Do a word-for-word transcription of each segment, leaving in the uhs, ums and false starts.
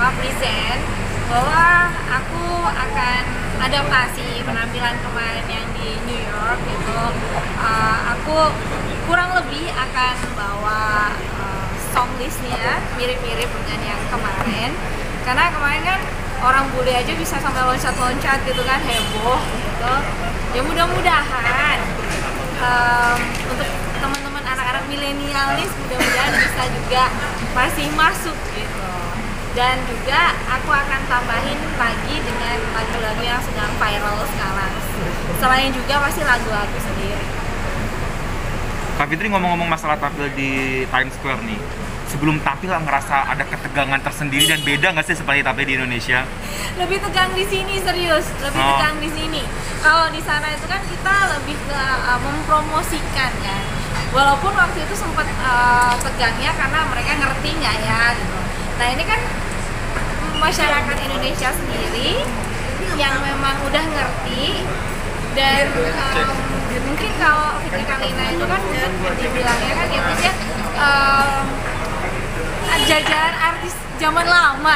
apa present bahwa aku akan adaptasi penampilan kemarin yang di New York gitu. Uh, aku kurang lebih akan bawa uh, song listnya mirip-mirip dengan yang kemarin, karena kemarin kan orang bule aja bisa sampai loncat-loncat gitu kan, heboh gitu. Ya mudah-mudahan um, untuk teman-teman anak-anak milenialis mudah-mudahan bisa juga masih masuk gitu. Dan juga aku akan tambahin lagi dengan lagu-lagu yang sedang viral sekarang. Selain juga pasti lagu aku sendiri. Kak Fitri, ngomong-ngomong masalah tampil di Times Square nih, sebelum tampil ngerasa ada ketegangan tersendiri dan beda nggak sih seperti tampil di Indonesia? Lebih tegang di sini, serius. Lebih oh. tegang di sini. Kalau di sana itu kan kita lebih ke uh, mempromosikan kan. Walaupun waktu itu sempat uh, tegangnya karena mereka ngerti nggak ya gitu. Nah ini kan masyarakat Indonesia sendiri yang memang udah ngerti, dan um, mungkin kalau Fitri Karlina itu kan dibilangnya kan ya maksudnya um, jajaran artis zaman lama.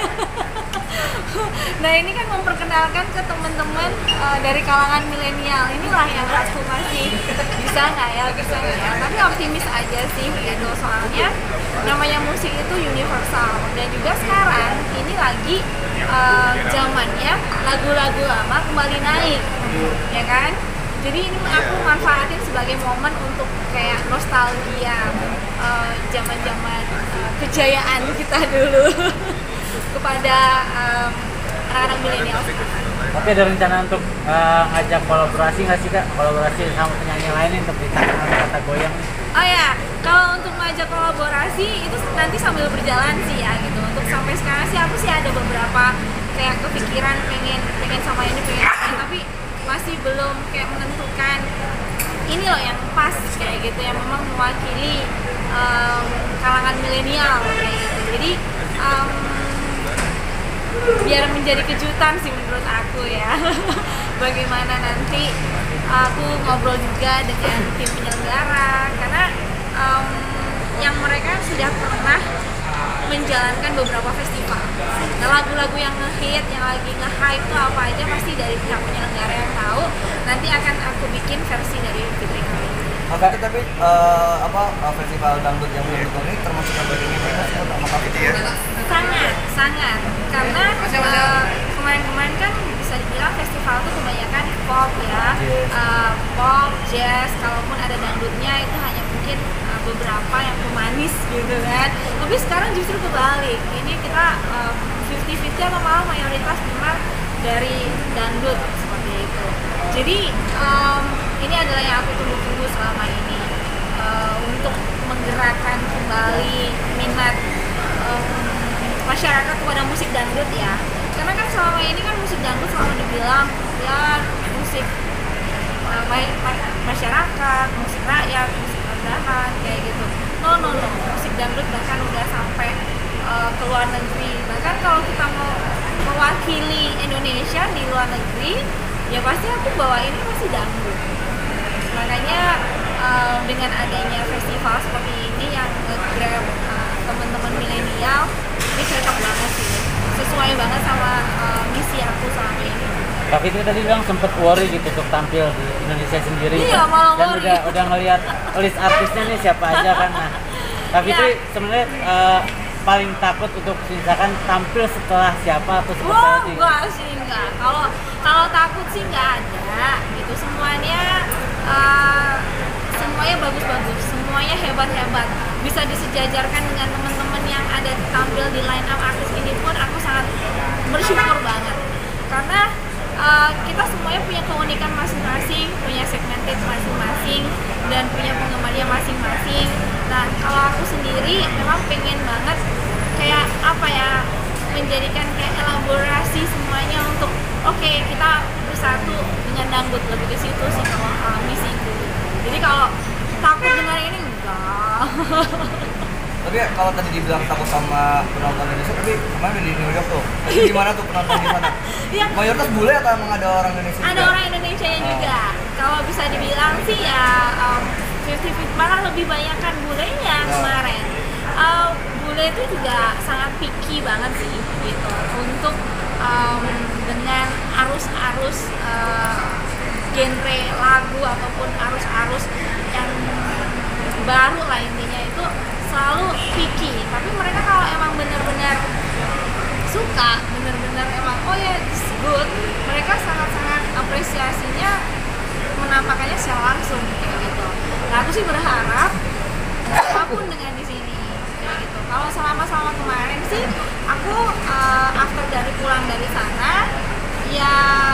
Nah ini kan memperkenalkan ke teman-teman uh, dari kalangan milenial, inilah yang aku masih bisa nggak ya, bisa nggak ya, tapi optimis aja sih gitu, soalnya namanya musik itu universal, dan juga sekarang ini lagi uh, zamannya lagu-lagu lama kembali naik, ya kan? Jadi ini aku manfaatin sebagai momen untuk kayak nostalgia uh, zaman-zaman uh, kejayaan kita dulu kepada um, anak-anak milenial sekarang. Tapi ada rencana untuk uh, ngajak kolaborasi nggak sih Kak? Kolaborasi sama penyanyi lain untuk ditangan kata goyang? Oh ya, kalau untuk ngajak kolaborasi itu nanti sambil berjalan sih ya gitu. Untuk sampai sekarang sih aku sih ada beberapa kayak kepikiran pengen pengen sama ini pengen sama ini, tapi masih belum kayak menentukan ini loh yang pas kayak gitu, yang memang mewakili um, kalangan milenial kayak gitu. Jadi um, biar menjadi kejutan sih menurut aku ya. Bagaimana nanti aku ngobrol juga dengan tim penyelenggara, karena um, yang mereka sudah pernah menjalankan beberapa festival. Nah, lagu-lagu yang nge-hit, yang lagi nge-hype itu apa aja pasti dari pihak penyelenggara yang tahu. Nanti akan aku bikin versi dari Fitri Karlina. Oke, okay, tapi uh, apa uh, festival dangdut yang belum ini termasuk yang bagian ini sama Kak Fitri ya? Sangat, sangat. Karena uh, kemarin-kemarin kan bisa dibilang festival itu kebanyakan pop ya, uh, pop, jazz. Kalaupun ada dangdutnya itu hanya mungkin uh, beberapa yang pemanis gitu kan. Tapi sekarang justru kebalik. Ini kita uh, fifty fifty atau malah mayoritas memang dari dangdut seperti itu. Jadi um, ini adalah yang aku tunggu-tunggu selama ini uh, untuk menggerakkan kembali minat um, masyarakat kepada musik dangdut ya. Karena kan selama ini kan musik dangdut selalu dibilang ya musik uh, masyarakat, musik rakyat, musik rendahan kayak gitu. No no no, musik dangdut bahkan udah sampai uh, ke luar negeri. Bahkan kalau kita mau mewakili Indonesia di luar negeri, ya pasti aku bawa ini pasti dangdut. Makanya uh, dengan adanya festival seperti ini yang nge-grab uh, teman-teman milenial, ini cocok banget sih, sesuai banget sama uh, misi aku selama ini. Tapi itu tadi bilang sempet worry gitu untuk tampil di Indonesia sendiri. Iya, malah dan worry. udah udah ngelihat list artisnya nih siapa aja kan. Nah, tapi itu ya. sebenarnya uh, paling takut untuk misalkan tampil setelah siapa atau seperti Wah, apa sih? enggak sih, enggak. Kalau kalau takut sih enggak ada. Gitu semuanya uh, semuanya bagus-bagus, semuanya hebat-hebat. Bisa disejajarkan dengan teman-teman yang ada tampil di line up artis ini pun aku sangat bersyukur banget. Karena uh, kita semuanya punya keunikan masing-masing, punya segmented masing-masing, dan punya penggemarnya masing-masing. Nah, kalau aku sendiri memang pengen banget kayak apa ya, menjadikan kayak elaborasi semuanya untuk oke okay, kita bersatu dengan dangdut, lebih ke situ sih kalau uh, misiku. Jadi kalau takut dengar ini enggak. Tapi ya, kalau tadi dibilang takut sama penonton Indonesia, tapi kemarin di New York tuh, itu gimana tuh penonton di sana? Ya, mayoritas bule atau emang ada orang Indonesia ada juga? orang Indonesia juga. Kalau bisa dibilang sih ya um, fifty fifty, malah lebih banyak kan bulenya kemarin. Uh, bule itu juga sangat picky banget sih gitu untuk um, dengan arus-arus uh, genre lagu ataupun arus-arus yang baru lah, intinya itu selalu picky. Tapi mereka kalau emang benar-benar suka, benar-benar emang oh ya this is good, mereka sangat-sangat apresiasinya menampakkannya secara langsung kayak gitu. Nah aku sih berharap apapun dengan di sini kayak gitu. Kalau selama-selama kemarin sih aku uh, after dari pulang dari sana ya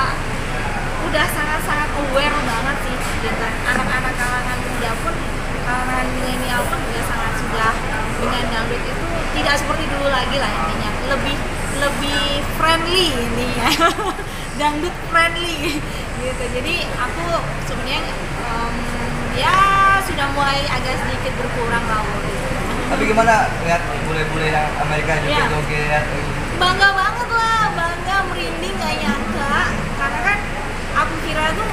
udah sangat-sangat aware banget sih gitu. Anak-anak kalangan muda pun, kalangan milenial pun juga sangat sudah dengan dangdut itu tidak seperti dulu lagi lah, intinya lebih lebih friendly ini ya. Dangdut friendly gitu. Jadi aku sebenarnya um, ya sudah mulai agak sedikit berkurang lah gitu. Tapi gimana lihat bule-bule yang Amerika juga Ya. joget? Bangga banget lah, bangga, merinding, gak nyangka. Karena kan aku kira tuh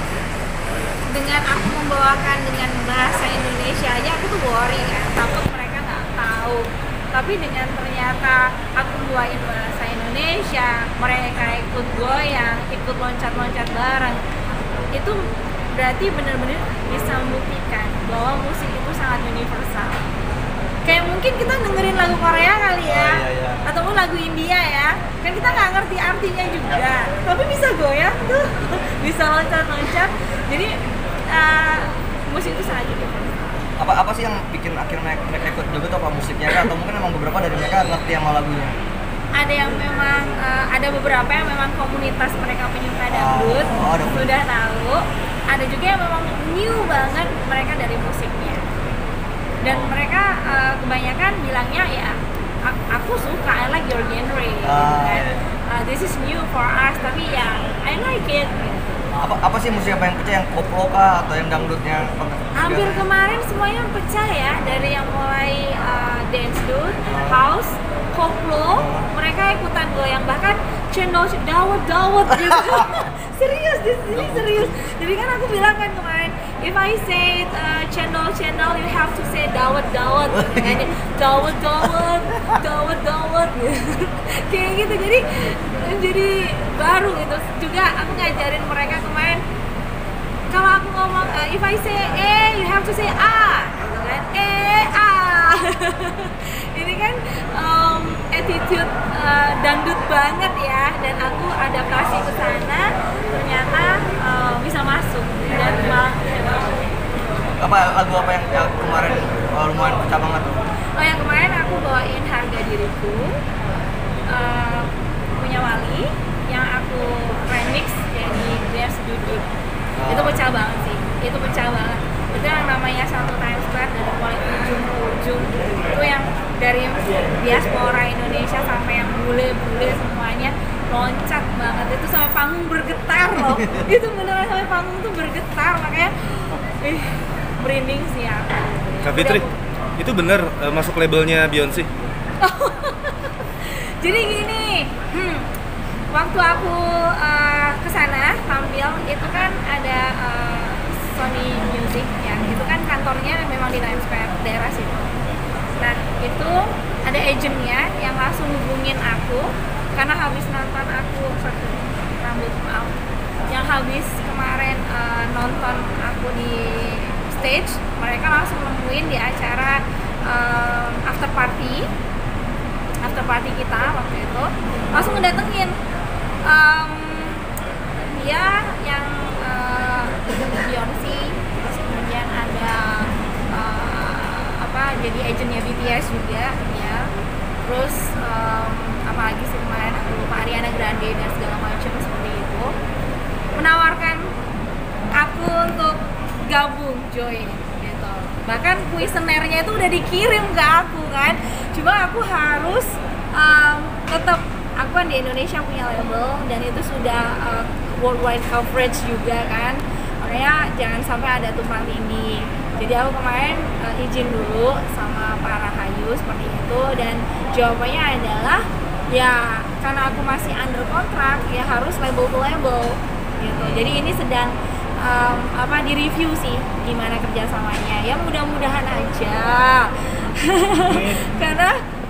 dengan aku membawakan dengan bahasa Indonesia aja aku tuh worry kan, takut mereka nggak tahu. Tapi dengan ternyata aku bawain bahasa Indonesia, mereka ikut goyang, ikut loncat-loncat bareng, itu berarti benar-benar bisa membuktikan bahwa musik itu sangat universal. Kayak mungkin kita dengerin lagu Korea kali ya, Oh, iya, iya. ataupun lagu India ya, kan kita nggak ngerti artinya juga, tapi bisa goyang tuh, bisa loncat-loncat. Jadi uh, musik itu sangat universal. Apa apa sih yang bikin akhirnya mereka, mereka ikut joget, apa musiknya kan? Atau mungkin emang beberapa dari mereka ngerti sama lagunya? Ada yang memang uh, ada beberapa yang memang komunitas mereka penyuka dangdut Oh, ada. sudah tahu. Ada juga yang memang new banget mereka dari musiknya. Dan mereka uh, kebanyakan bilangnya ya "A- aku suka, I like your genre gitu Ah, kan. iya. Uh, this is new for us, tapi ya I like it gitu. Apa apa sih musik apa yang pecah, yang koplo kah atau yang dangdutnya? Hampir kemarin semuanya pecah ya, dari yang mulai uh, dance dut, house, koplo, mereka ikutan goyang, bahkan channel dawet dawet gitu. Serius, di sini serius. Jadi kan aku bilang kan kemarin, if I say uh, channel channel, you have to say dawet dawet, kan? Dawet dawet, dawet dawet, gitu. Kayak gitu. Jadi jadi baru gitu. Juga aku ngajarin mereka kemarin, kalau aku ngomong uh, if I say eh, you have to say ah, gitu kan? Eh ah. Ini kan um, attitude uh, dangdut banget ya, dan aku adaptasi ke sana, ternyata uh, bisa masuk dan malah Apa lagu apa yang, yang kemarin uh, lumayan pecah banget? oh yang kemarin aku bawain Harga Diriku, uh, punya Wali, yang aku remix jadi Dance Dudut. Itu pecah banget sih, itu pecah banget. Itu yang namanya satu Times Square dari mulai ujung ke ujung, itu yang dari diaspora Indonesia sampai yang bule-bule semuanya loncat banget. Itu sampai panggung bergetar loh. Itu beneran sampai panggung tuh bergetar, makanya ih, merinding sih aku. Kak Fitri, itu bener uh, masuk labelnya Beyonce? Jadi gini, hmm, waktu aku uh, kesana tampil itu kan ada uh, Sony Music ya, itu kan kantornya memang di Times Square daerah situ. Nah itu ada agentnya yang langsung hubungin aku karena habis nonton aku satu rambut maaf, yang habis kemarin uh, nonton aku di stage, mereka langsung nemuin di acara uh, after party. After party kita waktu itu langsung ngedatengin um, dia yang uh, Beyonce, terus kemudian ada uh, apa jadi agentnya B T S juga ya, terus um, apa lagi sih kemarin aku lupa, Ariana Grande dan segala macam seperti itu, menawarkan aku untuk gabung join gitu. Bahkan kuesionernya itu udah dikirim ke aku kan, cuma aku harus um, tetap, aku kan di Indonesia punya label dan itu sudah uh, worldwide coverage juga kan, makanya jangan sampai ada tumpang tindih. Jadi aku kemarin uh, izin dulu sama Pak Rahayu seperti itu, dan jawabannya adalah ya karena aku masih under kontrak ya harus label to label gitu. Jadi ini sedang um, apa di review sih gimana kerjasamanya, ya mudah-mudahan aja. Karena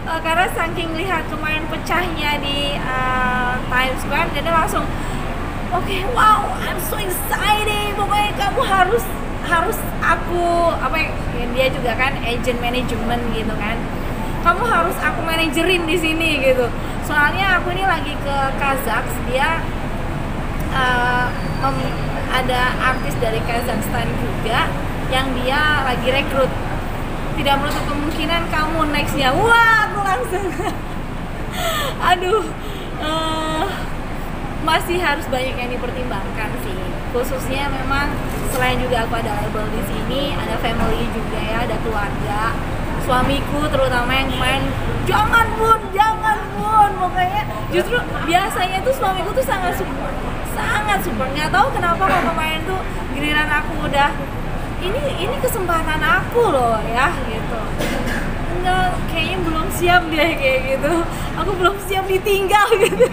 uh, karena saking lihat kemarin pecahnya di uh, Times Square, jadi langsung oke, okay, wow, I'm so excited. Pokoknya kamu harus harus aku apa ya, dia juga kan agent management gitu kan. Kamu harus aku manajerin di sini gitu. Soalnya aku ini lagi ke Kazakhs, dia uh, mem- ada artis dari Kazakhstan juga yang dia lagi rekrut. Tidak menutup kemungkinan kamu nextnya. Wah, aku langsung aduh, uh, masih harus banyak yang dipertimbangkan sih. Khususnya memang selain juga aku ada label di sini, ada family juga ya, ada keluarga. Suamiku terutama yang kemarin, jangan bun, jangan bun, pokoknya justru biasanya tuh suamiku tuh sangat support, sangat support. Nggak tahu kenapa kalau kemarin tuh giliran aku udah, ini ini kesempatan aku loh ya gitu. Enggak, kayaknya belum siap deh kayak gitu. Aku belum siap ditinggal gitu.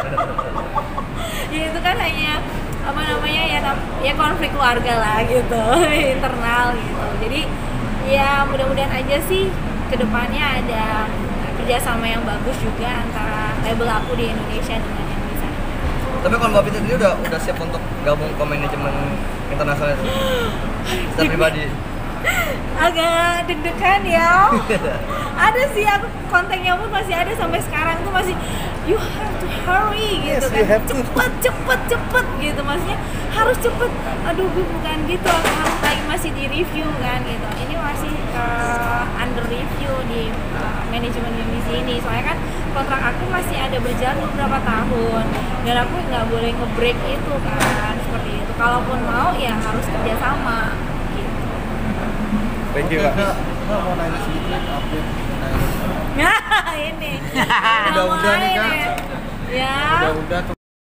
Ya itu kan hanya apa namanya ya ya konflik keluarga lah gitu, internal gitu. Jadi ya mudah-mudahan aja sih kedepannya ada kerjasama yang bagus juga antara label aku di Indonesia dengan yang di sana. Tapi kalau Mbak Fitri sendiri udah udah siap untuk gabung ke manajemen internasional itu? Secara pribadi? Agak deg-degan ya. Ada sih, aku kontaknya pun masih ada sampai sekarang tuh masih you have to hurry gitu kan, cepet cepet cepet gitu, maksudnya harus cepet. Aduh, gue bukan gitu, aku harus lagi masih di review kan gitu. Ini masih uh, under review di uh, manajemen yang di sini. Soalnya kan kontrak aku masih ada berjalan beberapa tahun dan aku nggak boleh nge-break itu kan, seperti itu. Kalaupun mau ya harus kerjasama. Thank you, Kak. Nggak mau nanya sedikit update mengenai Nah, ini. Udah-udah nih, Kak. Ya. Udah-udah tuh